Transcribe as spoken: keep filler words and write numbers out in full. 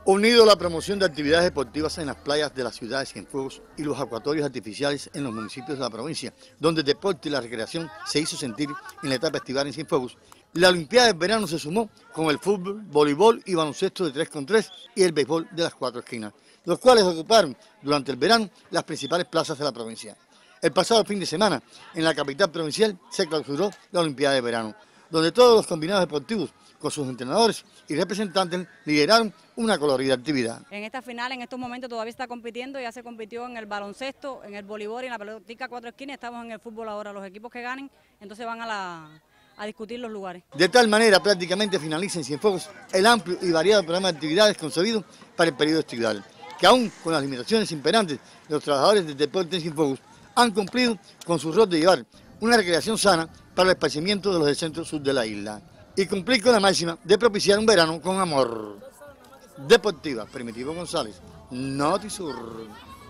Unido a la promoción de actividades deportivas en las playas de la ciudad de Cienfuegos y los acuatorios artificiales en los municipios de la provincia, donde el deporte y la recreación se hizo sentir en la etapa estival en Cienfuegos, la Olimpiada del Verano se sumó con el fútbol, voleibol y baloncesto de tres contra tres y el béisbol de las cuatro esquinas, los cuales ocuparon durante el verano las principales plazas de la provincia. El pasado fin de semana, en la capital provincial, se clausuró la Olimpiada de Verano, donde todos los combinados deportivos, con sus entrenadores y representantes, lideraron una colorida actividad. En esta final, en estos momentos, todavía está compitiendo, ya se compitió en el baloncesto, en el voleibol y en la pelotica cuatro esquinas, estamos en el fútbol ahora. Los equipos que ganen, entonces van a, la, a discutir los lugares. De tal manera, prácticamente finaliza en Cienfuegos el amplio y variado programa de actividades concebido para el periodo estival, que aún con las limitaciones imperantes de los trabajadores del deporte en Cienfuegos, han cumplido con su rol de llevar una recreación sana para el esparcimiento de los del centro sur de la isla y cumplir con la máxima de propiciar un verano con amor. Deportiva, Primitivo González, Notisur.